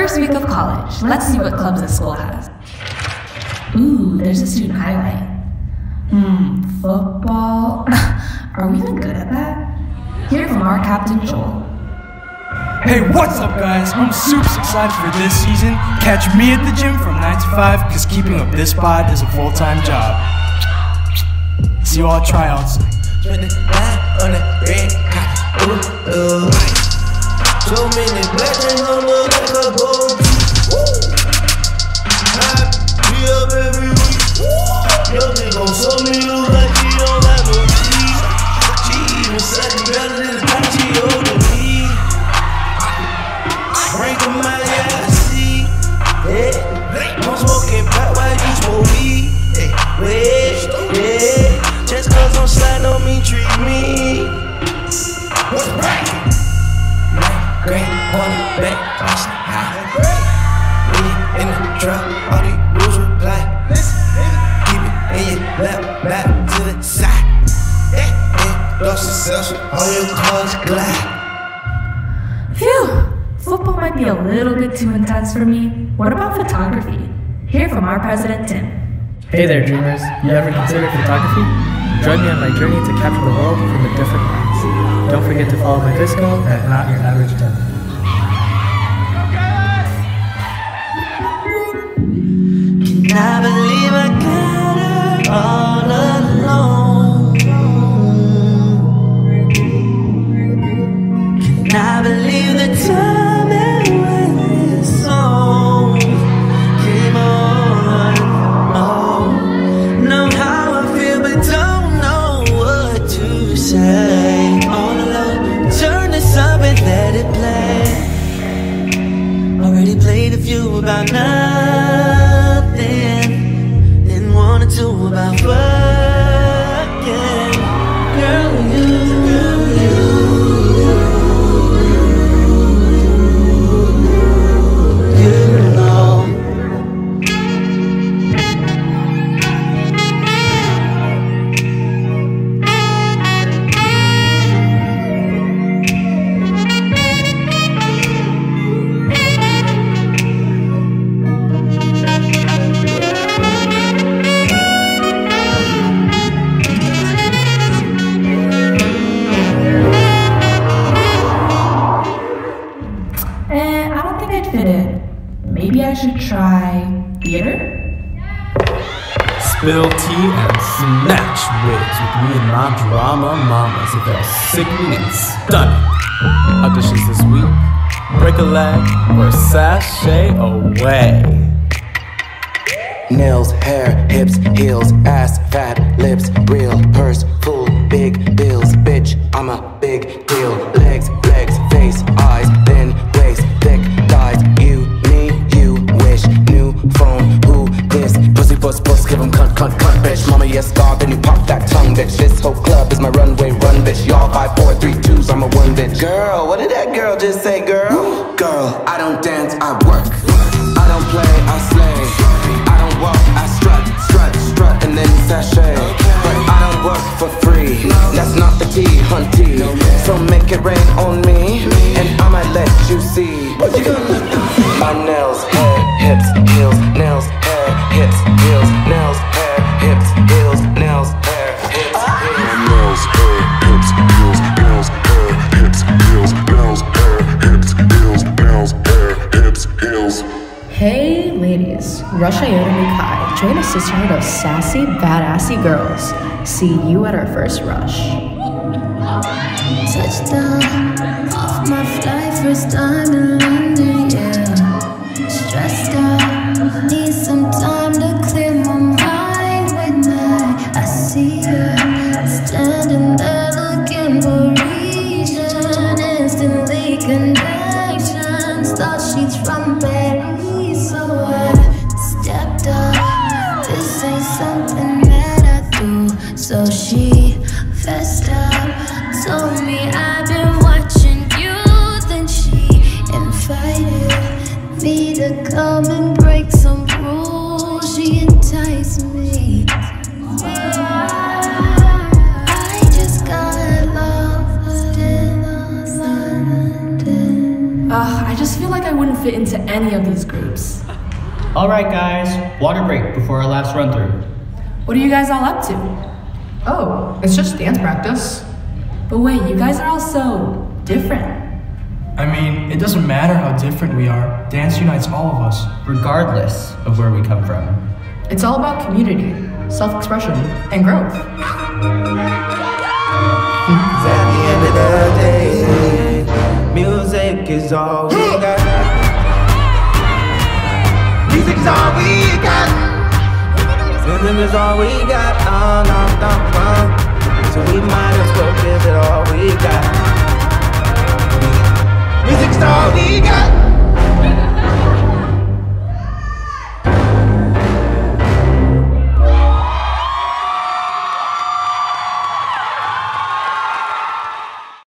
first week of college. Let's see what clubs this school has. Ooh, there's a student highlight. Football. Are we even good at that? Hear from our captain, Joel. Hey, what's up, guys? I'm super excited for this season. Catch me at the gym from 9 to 5, because keeping up this pod is a full-time job. See you all at tryouts. On the red hot, so many blessings on the back of gold. I be up every week. Yo, they gon' show me look like she don't have no teeth. She even said it better than the time she older me. Breaking my ass, see. I'm smoking pot while you smoke weed. Just cause I'm sliding on me, treat me. What's right? Night gray on the back, boss high. When you in the truck, all these rules apply. Keep it in your lap, back to the side. Lost yourself, all your cars glide. Phew! Football might be a little bit too intense for me. What about photography? Hear from our president, Tim. Hey there, dreamers. You ever considered photography? Join me on my journey to capture the world from a different lens. Don't forget to follow my Visco at Not Your Average Tim. Can I believe I got her all alone? Can I believe the time and when this song came on? Oh, know how I feel but don't know what to say. All alone, turn this up and let it play. Already played a few about nothing, then one or two about fucking. Girl, you know. Maybe I should try theater? Spill tea and snatch wigs with me and my drama mama. Isabel, sickening and stunning. Auditions this week. Break a leg or sashay away. Nails, hair, hips, heels, ass, fat, lips, real, purse, full, big bills, bitch, I'm a big deal. Legs, face, eyes, thin waist, thick thighs. You, me, you wish. New phone, who this? Pussy, puss, give 'em cunt, bitch. Mama, yes, God, then you pop that tongue, bitch. This whole club is my runway, run, bitch. Y'all 5, 4, 3, 2s, I'm a one, bitch. Girl, what did that girl just say, girl? Girl, I don't dance, I work. I don't play, I slay. I don't walk, I strut, and then sashay. But I don't work for free. That's not the tea, hunty. So make it rain on me, and I might let you see. What you gonna do? My nails, hair, hips, heels, nails, hair, hips, heels, nails, hair, hips, heels, nails, hair, hips, heels. My nails, hair, hips, heels, nails, hair, hips, heels, nails, hair, hips, heels, nails, hair, hips, heels. Hey ladies, Rush Iota Mukai. Join a sisterhood of sassy, badassy girls. See you at our first rush. Touchdown, off my flight, first time in London, yeah. Stressed out, need some time to clear my mind when I see her standing there looking for reason. Instantly connections, thought she's from Paris, so I stepped up. This ain't something that I do, so she fessed up, told me I've been watching you. Then she invited me to come and break some rules. She enticed me. I just got lost in London. I just feel like I wouldn't fit fit into any of these groups. Alright guys, water break before our last run through. What are you guys all up to? Oh, it's just dance practice. But wait, you guys are all so different. I mean, it doesn't matter how different we are. Dance unites all of us. Regardless of where we come from. It's all about community, self-expression, and growth. At the end of the day, music is all we got. Music is all we got. Rhythm is all we got. So we might as well give it all we got. Music's all we got.